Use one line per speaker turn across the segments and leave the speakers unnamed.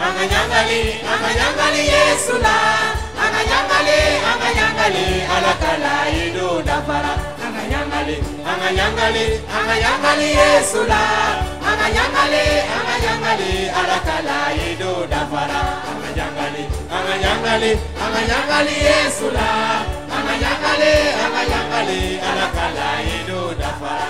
anganyangali Yesu la, anganyangali alakala idu dafara, anganyangali Yesu la, anganyangali alakala idu dafara, anganyangali Yesu la, anganyangali alakala idu dafara,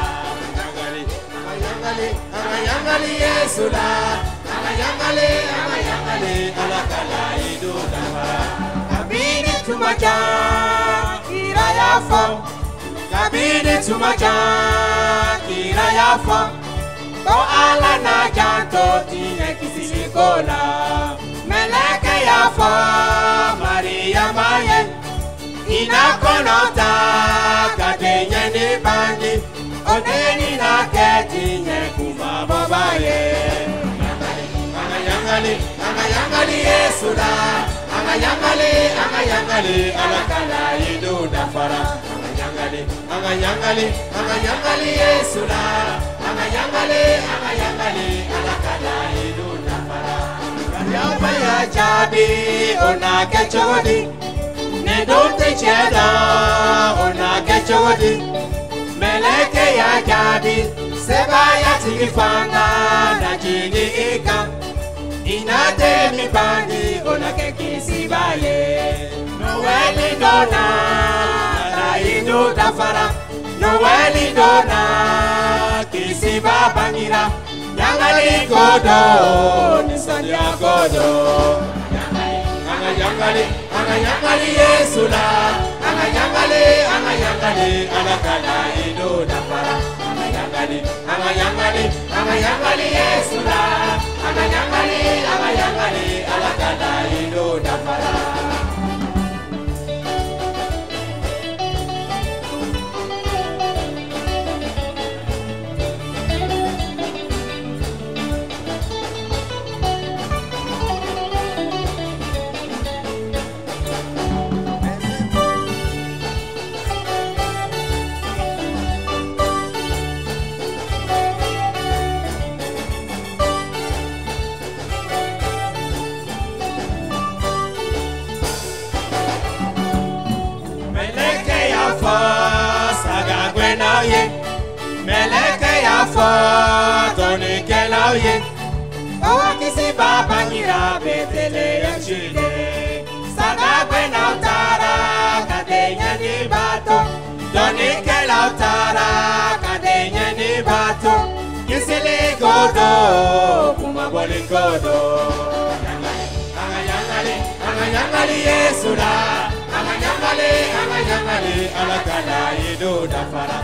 anganyangali Yesu la, anganyangali alakala idu dafara. Kabini tumaja kirayafo, kabini tumaja kirayafo, ko ala na janto tiye kisilikola, meleke yafo Maria maye, inakonota kadenye ni bandi, oneni na ketinye kumababaye. Anganyangali Yesu la, anganyangali alakala idu dafara, anganyangali Yesu la, anganyangali alakala idu dafara. Yamba ya jadi ona kechodi, ne dote cheda ona kechodi, meleke ya jadi seba ya tigifanga na jini ika. Inade mi bandi ona kekisi baye, Noeli dona na idu dafara, Noeli dona kisi babangira, nyangali godo nisandia godo, anganyangali Yesu la, anganyangali alakala idu dafara, anganyangali Yesu la, anganyangali alakala idu dafara. Meleke ya fo tonike lauye, owa kisi baba ngira betele ya chile, saga kwena utara kadenya ni bato, tonike la utara kadenya ni bato, kisili godo kumaboli godo. Anganyangali Yesu la, anganyangali alakala idu dafara,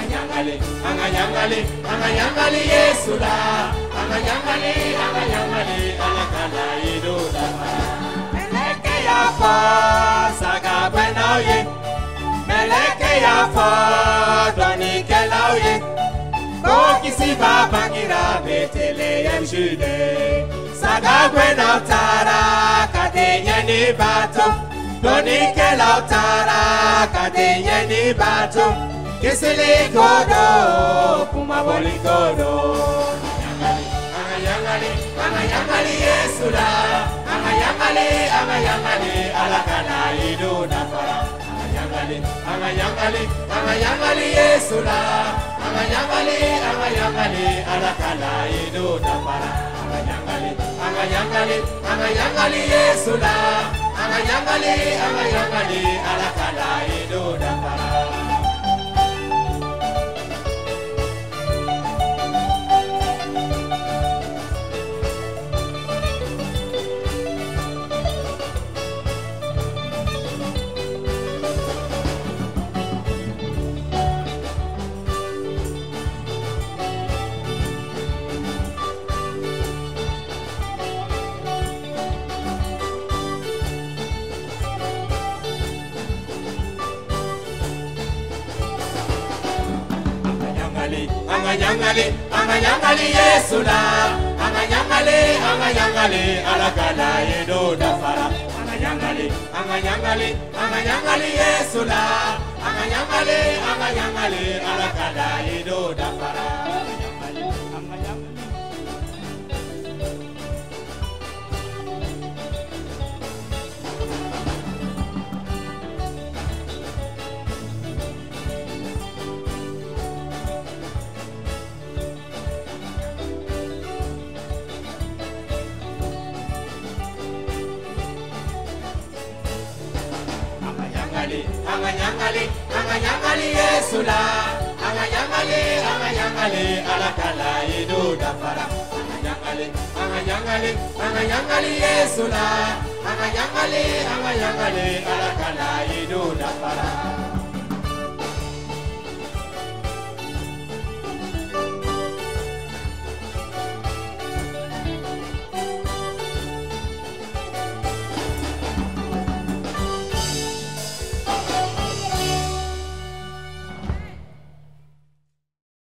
anganyangali Yesu la, anganyangali alakala idu dafara. Meleke ya fa saga benauye, meleke ya fa donike lauye, ko kisi babangira betele yemshude, saga benauta kadenye ni bato, donike lautara kadenye ni bato, kisili godo kumaboli godo. Anganyangali Yesu la, anganyangali alakala idu dafara, anganyangali Yesu la, anganyangali alakala idu dafara, anganyangali Yesu la, anganyangali alakala idu dafara. Anganyangali Yesu la, anganyangali alakala idu dafara, anganyangali Yesu la, anganyangali alakala idu dafara. anganyangali Yesu la, anganyangali alakala idu dafara. Anganyangali Yesu la, anganyangali alakala idu dafara.